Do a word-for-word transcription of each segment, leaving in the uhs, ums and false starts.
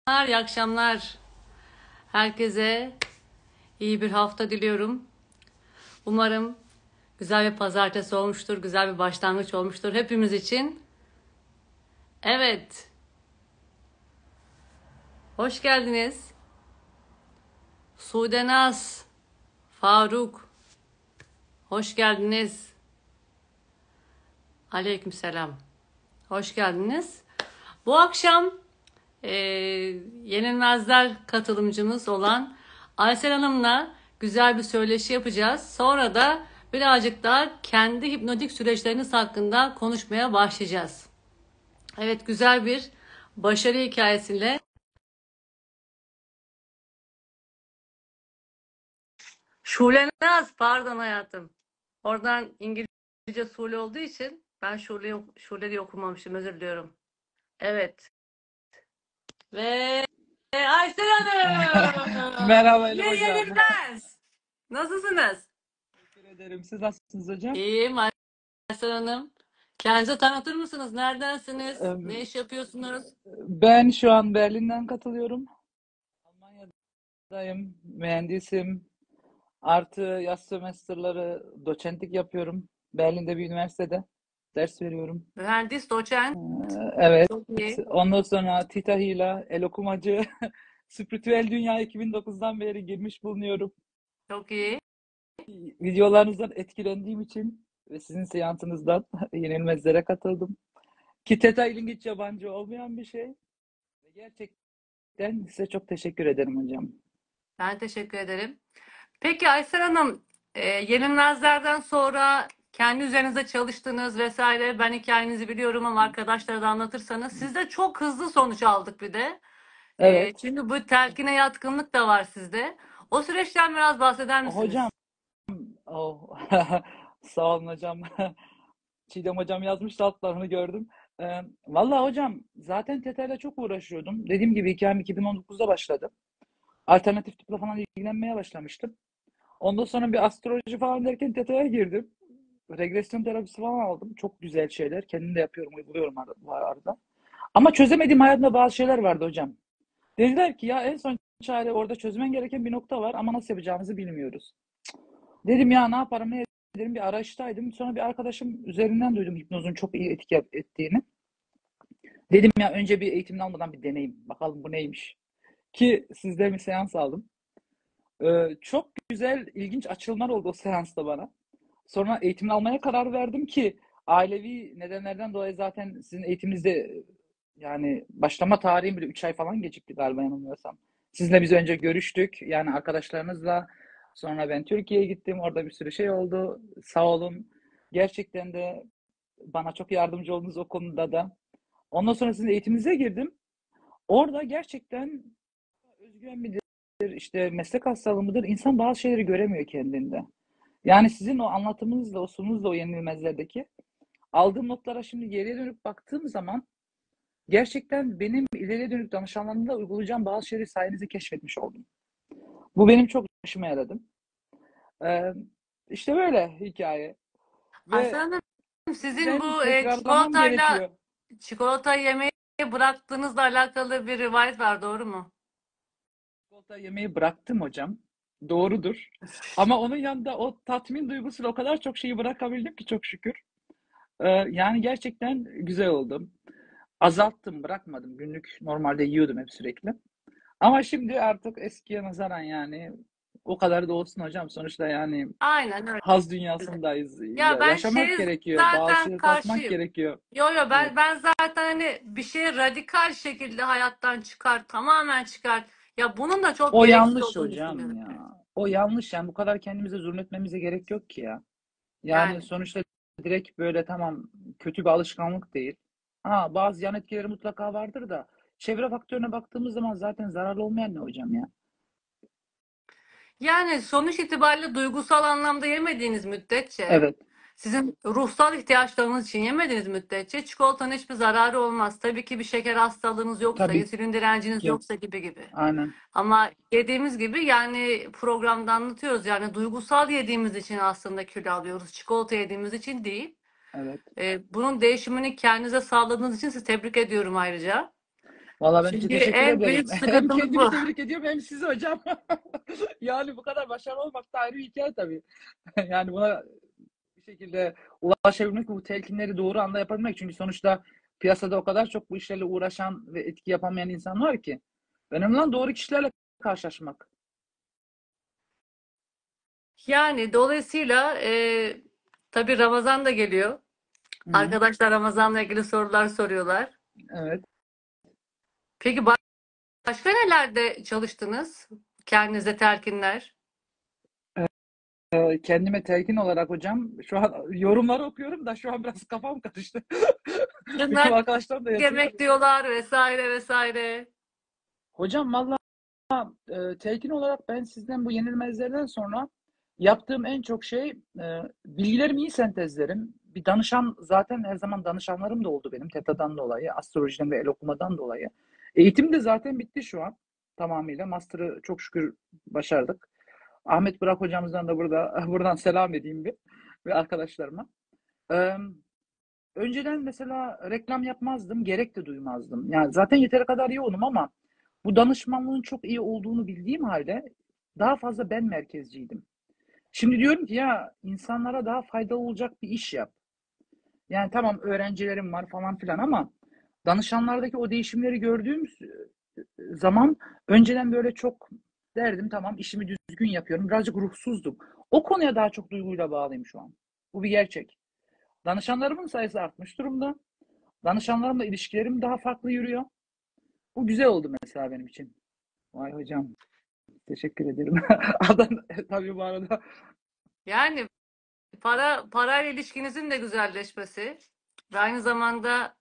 İyi akşamlar. Herkese iyi bir hafta diliyorum. Umarım güzel bir pazartesi olmuştur, güzel bir başlangıç olmuştur hepimiz için. Evet, hoş geldiniz. Sudenaz, Faruk, hoş geldiniz. Aleykümselam, hoş geldiniz. Bu akşam e, Yenilmezler katılımcımız olan Aysel Hanım'la güzel bir söyleşi yapacağız. Sonra da birazcık daha kendi hipnotik süreçleriniz hakkında konuşmaya başlayacağız. Evet, güzel bir başarı hikayesiyle. Şule Naz, pardon hayatım. Oradan İngilizce Şule olduğu için ben Şule, Şule diye okumamışım, özür diliyorum. Evet. Ve Aysel Hanım. Merhaba Elif Bir Hocam. yenilmez. Nasılsınız? Teşekkür ederim. Siz nasılsınız hocam? İyiyim Aysel Hanım. Kendinizi tanıtır mısınız? Neredensiniz? Ee, Ne iş yapıyorsunuz? Ben şu an Berlin'den katılıyorum. Almanya'dayım. Mühendisim. Artı yaz semesterları doçentlik yapıyorum. Berlin'de bir üniversitede ders veriyorum. Mühendis, doçent. Ee, Evet. Çok iyi. Ondan sonra Tita Hila, El Okumacı, Spiritüel Dünya iki bin dokuzdan beri girmiş bulunuyorum. Çok iyi. Videolarınızdan etkilendiğim için ve sizin seansınızdan Yenilmezlere katıldım. Ki Teta ilin hiç yabancı olmayan bir şey. Ve gerçekten size çok teşekkür ederim hocam. Ben teşekkür ederim. Peki Aysel Hanım, e, Yenilmezler'den sonra kendi üzerinize çalıştınız vesaire. Ben hikayenizi biliyorum ama arkadaşlara da anlatırsanız. Siz de çok hızlı sonuç aldık bir de. E, Evet. çünkü bu telkine yatkınlık da var sizde. O süreçten biraz bahseder Hocam, misiniz? oh, sağ olun hocam. Çiğdem hocam yazmıştı altlarını gördüm. Ee, vallahi hocam zaten Teta ile çok uğraşıyordum. Dediğim gibi hikayem iki bin on dokuzda başladı. Alternatif tıpla falan ilgilenmeye başlamıştım. Ondan sonra bir astroloji falan derken Teta'ya girdim. Regresyon terapisi falan aldım. Çok güzel şeyler. Kendim de yapıyorum, uyguluyorum ar- bu arada. Ama çözemediğim hayatımda bazı şeyler vardı hocam. Dediler ki ya en son çare orada çözmen gereken bir nokta var ama nasıl yapacağımızı bilmiyoruz. Dedim ya ne yaparım ne ederim bir araçtaydım. Sonra bir arkadaşım üzerinden duydum hipnozun çok iyi etki yap- ettiğini. Dedim ya önce bir eğitimini almadan bir deneyim. Bakalım bu neymiş. Ki sizden bir seans aldım. Ee, çok güzel, ilginç açılımlar oldu o seansta bana. Sonra eğitimini almaya karar verdim ki ailevi nedenlerden dolayı zaten sizin eğitiminizde yani başlama tarihim bile üç ay falan gecikti galiba yanılmıyorsam. Sizinle biz önce görüştük yani arkadaşlarınızla. Sonra ben Türkiye'ye gittim. Orada bir sürü şey oldu. Sağ olun. Gerçekten de bana çok yardımcı oldunuz o konuda da. Ondan sonra sizin eğitiminize girdim. Orada gerçekten özgüven midir, işte meslek hastalığı mıdır? İnsan bazı şeyleri göremiyor kendinde. Yani sizin o anlatımınızla, o sunumunuzla o yenilmezlerdeki aldığım notlara şimdi geriye dönüp baktığım zaman gerçekten benim ileriye dönük danışanlarımda uygulayacağım bazı şeyleri sayenizde keşfetmiş oldum. Bu benim çok işime yaradı. Ee, işte böyle hikaye. Aysel Ve Hanım, sizin ben bu e, tekrarlamam çikolatayla gerekiyor. çikolata yemeği bıraktığınızla alakalı bir rivayet var, doğru mu? Çikolata yemeyi bıraktım hocam. Doğrudur. Ama onun yanında o tatmin duygusuyla o kadar çok şeyi bırakabildim ki çok şükür. Ee, yani gerçekten güzel oldu. Azalttım, bırakmadım. Günlük normalde yiyordum hep sürekli. Ama şimdi artık eskiye nazaran yani o kadar da olsun hocam. Sonuçta yani Aynen öyle. haz dünyasındayız. Ya Ya- ben yaşamak şey gerekiyor. Bazı zaten şeyleri tatmak karşıyım. gerekiyor. Yo yo, Evet. ben ben zaten hani bir şeyi radikal şekilde hayattan çıkar, tamamen çıkar. Ya bunun da çok O gereksiz yanlış olduğunu hocam düşünüyorum. ya. O yanlış yani bu kadar kendimize zulmetmemize gerek yok ki ya. Yani Yani sonuçta direkt böyle tamam kötü bir alışkanlık değil. Ha, bazı yan etkileri mutlaka vardır da çevre faktörüne baktığımız zaman zaten zararlı olmayan ne hocam ya? Yani sonuç itibariyle duygusal anlamda yemediğiniz müddetçe, Evet. sizin ruhsal ihtiyaçlarınız için yemediğiniz müddetçe çikolatanın hiçbir zararı olmaz. Tabii ki bir şeker hastalığınız yoksa, Tabii insülin direnciniz ki. yoksa gibi gibi. Aynen. Ama yediğimiz gibi, yani programda anlatıyoruz, yani duygusal yediğimiz için aslında kilo alıyoruz. Çikolata yediğimiz için değil. Evet. Ee, bunun değişimini kendinize sağladığınız için sizi tebrik ediyorum ayrıca. Valla ben te- Çünkü teşekkür en ederim. büyük Hem sıkıntımız kendimi bu. tebrik ediyorum hem sizi hocam. Yani bu kadar başarılı olmak da ayrı bir hikaye tabii. Yani buna bir şekilde ulaşabilmek, bu telkinleri doğru anda yapabilmek. Çünkü sonuçta piyasada o kadar çok bu işlerle uğraşan ve etki yapamayan insan var ki. Önemli olan doğru kişilerle karşılaşmak. Yani dolayısıyla e, tabii Ramazan da geliyor. Hı hı. Arkadaşlar Ramazan'la ilgili sorular soruyorlar. Evet. Peki ba- başka nelerde çalıştınız? Kendinize telkinler. Ee, Kendime telkin olarak hocam şu an yorumları okuyorum da şu an biraz kafam karıştı. Benim Tırnak arkadaşlarım da yazıyor. yemek diyorlar vesaire vesaire. Hocam valla e, telkin olarak ben sizden bu yenilmezlerden sonra yaptığım en çok şey e, bilgilerimi iyi sentezlerim. Bir danışan zaten her zaman danışanlarım da oldu benim TETA'dan dolayı, astrolojiden ve el okumadan dolayı. Eğitim de zaten bitti şu an tamamıyla. Master'ı çok şükür başardık. Ahmet Burak hocamızdan da burada buradan selam edeyim bir ve arkadaşlarıma. Ee, Önceden mesela reklam yapmazdım, gerek de duymazdım. Yani zaten yeteri kadar yoğunum ama bu danışmanlığın çok iyi olduğunu bildiğim halde daha fazla ben merkezciydim. Şimdi diyorum ki ya insanlara daha faydalı olacak bir iş yap. Yani tamam öğrencilerim var falan filan ama danışanlardaki o değişimleri gördüğüm zaman önceden böyle çok derdim tamam işimi düzgün yapıyorum. Birazcık ruhsuzdum. O konuya daha çok duyguyla bağlıyım şu an. Bu bir gerçek. Danışanlarımın sayısı artmış durumda. Danışanlarımla ilişkilerim daha farklı yürüyor. Bu güzel oldu mesela benim için. Vay hocam teşekkür ederim. Adam tabii bu arada Yani para parayla ilişkinizin de güzelleşmesi ve aynı zamanda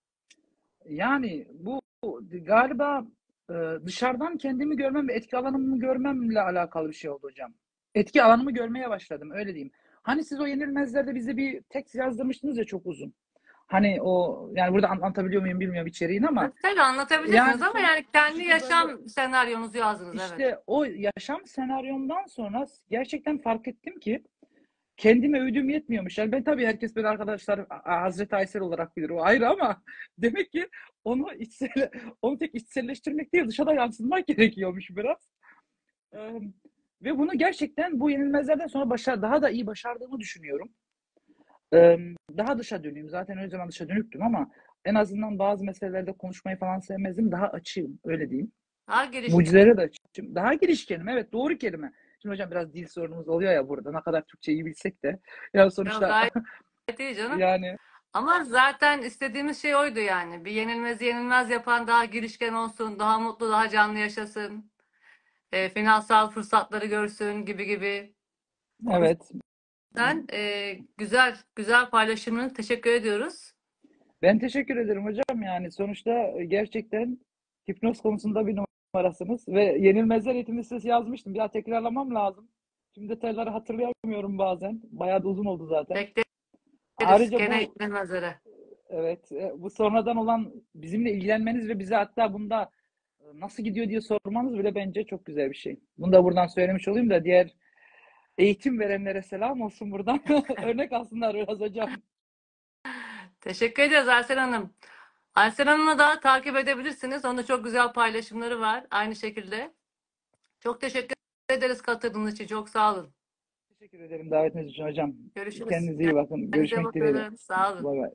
yani bu galiba e, dışarıdan kendimi görmem ve etki alanımı görmemle alakalı bir şey oldu hocam. Etki alanımı görmeye başladım öyle diyeyim. Hani siz o yenilmezlerde bize bir tekst yazdırmıştınız ya çok uzun. Hani o yani burada anlatabiliyor muyum bilmiyorum içeriğini ama tabii tabii anlatabilirsiniz yani ama sonuç yani kendi itibariyle yaşam senaryonuzu yazdınız, evet. işte o yaşam senaryomdan sonra gerçekten fark ettim ki kendime övdüğüm yetmiyormuş. Yani ben tabii herkes böyle arkadaşlar Hazreti Aysel olarak bilir o ayrı ama demek ki onu içsel, onu tek içselleştirmek değil dışa da yansıtmak gerekiyormuş biraz. Ee, Ve bunu gerçekten bu yenilmezlerden sonra başar, daha da iyi başardığımı düşünüyorum. Ee, Daha dışa dönüyüm. Zaten o zaman dışa dönüktüm ama en azından bazı meselelerde konuşmayı falan sevmezdim. Daha açığım öyle diyeyim. Daha girişken. Mucizelere de açığım. Daha girişkenim. Evet doğru kelime. Şimdi hocam biraz dil sorunumuz oluyor ya burada. Ne kadar Türkçeyi bilsek de. Ya Yok, sonuçta gayet iyi canım. yani Ama zaten istediğimiz şey oydu yani. Bir yenilmez yenilmez yapan daha girişken olsun, daha mutlu, daha canlı yaşasın, e, finansal fırsatları görsün gibi gibi. O evet. yüzden e, güzel güzel paylaşımını teşekkür ediyoruz. Ben teşekkür ederim hocam. Yani sonuçta gerçekten hipnoz konusunda bir numarasınız ve yenilmezler eğitim listesi yazmıştım. Bir daha tekrarlamam lazım. Tüm detayları hatırlayamıyorum bazen. Bayağı da uzun oldu zaten. Bekleriz Ayrıca gene bu yenilmezlere. evet e, bu sonradan olan bizimle ilgilenmeniz ve bize hatta bunda e, nasıl gidiyor diye sormanız bile bence çok güzel bir şey. Bunu da buradan söylemiş olayım da diğer eğitim verenlere selam olsun buradan. Örnek alsınlar biraz hocam. Teşekkür ederiz Aysel Hanım. Aysel Hanım'ı da takip edebilirsiniz. Onda çok güzel paylaşımları var. Aynı şekilde. Çok teşekkür ederiz katıldığınız için. Çok sağ olun. Teşekkür ederim davetiniz için hocam. Görüşürüz. Kendinize iyi bakın. Kendinize Görüşmek dileğiyle. bakın. Sağ olun. Bay bay.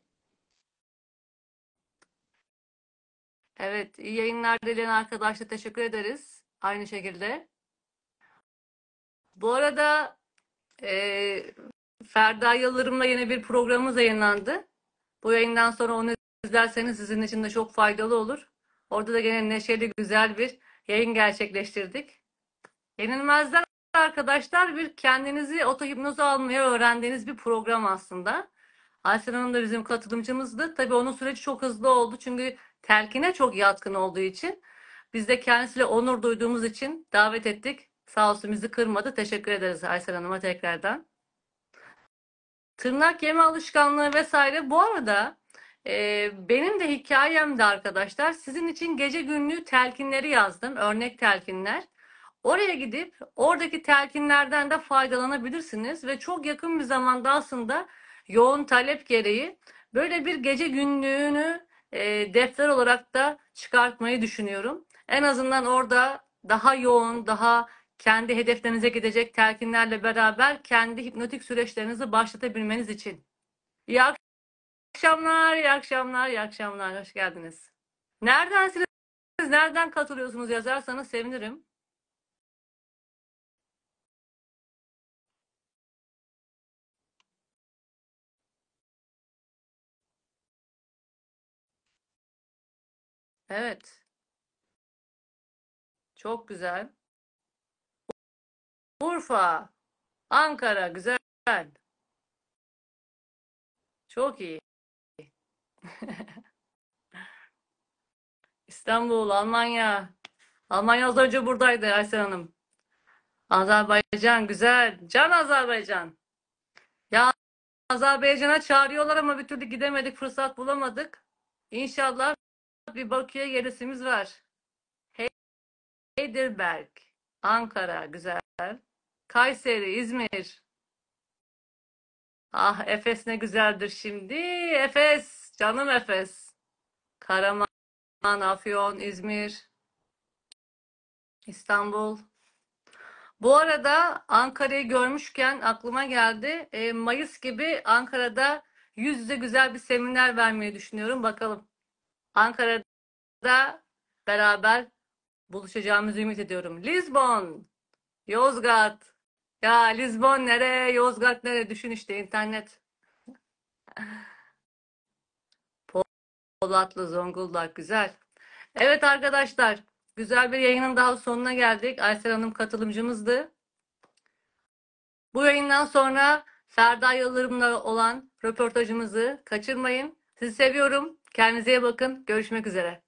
Evet, iyi yayınlar dileyen arkadaşlar teşekkür ederiz. Aynı şekilde. Bu arada e, Ferda Yıldırım'la yeni bir programımız yayınlandı. Bu yayından sonra onu izlerseniz sizin için de çok faydalı olur. Orada da gene neşeli güzel bir yayın gerçekleştirdik. Yenilmezler arkadaşlar bir kendinizi otohipnoza almayı öğrendiğiniz bir program aslında. Aysel Hanım da bizim katılımcımızdı. Tabii onun süreci çok hızlı oldu. Çünkü telkine çok yatkın olduğu için. Biz de kendisiyle onur duyduğumuz için davet ettik. Sağ olsun bizi kırmadı. Teşekkür ederiz Aysel Hanım'a tekrardan. Tırnak yeme alışkanlığı vesaire. Bu arada e, benim de hikayemde arkadaşlar sizin için gece günlüğü telkinleri yazdım. Örnek telkinler. Oraya gidip oradaki telkinlerden de faydalanabilirsiniz ve çok yakın bir zamanda aslında yoğun talep gereği böyle bir gece günlüğünü e, defter olarak da çıkartmayı düşünüyorum. En azından orada daha yoğun, daha kendi hedeflerinize gidecek telkinlerle beraber kendi hipnotik süreçlerinizi başlatabilmeniz için. İyi akşamlar, iyi akşamlar, iyi akşamlar. Hoş geldiniz. Neredensiniz? Nereden katılıyorsunuz yazarsanız sevinirim. Evet, çok güzel. Urfa, Ankara, güzel. Çok iyi. İstanbul, Almanya. Almanya az önce buradaydı Aysel Hanım. Azerbaycan, güzel. Can Azerbaycan. Ya Azerbaycan'a çağırıyorlar ama bir türlü gidemedik, fırsat bulamadık. İnşallah bir Bakü'ye gelisimiz var. Heidelberg, Ankara, güzel. Kayseri, İzmir. Ah Efes ne güzeldir şimdi. Efes, canım Efes. Karaman, Afyon, İzmir, İstanbul. Bu arada Ankara'yı görmüşken aklıma geldi. E, Mayıs gibi Ankara'da yüz yüze güzel bir seminer vermeyi düşünüyorum. Bakalım. Ankara'da beraber buluşacağımızı ümit ediyorum. Lizbon, Yozgat. Ya Lizbon nere, Yozgat nere? Düşün işte internet. Polatlı, Zonguldak güzel. Evet arkadaşlar, güzel bir yayının daha sonuna geldik. Aysel Hanım katılımcımızdı. Bu yayından sonra Ferda Yıldırım'la olan röportajımızı kaçırmayın. Sizi seviyorum. Kendinize iyi bakın. Görüşmek üzere.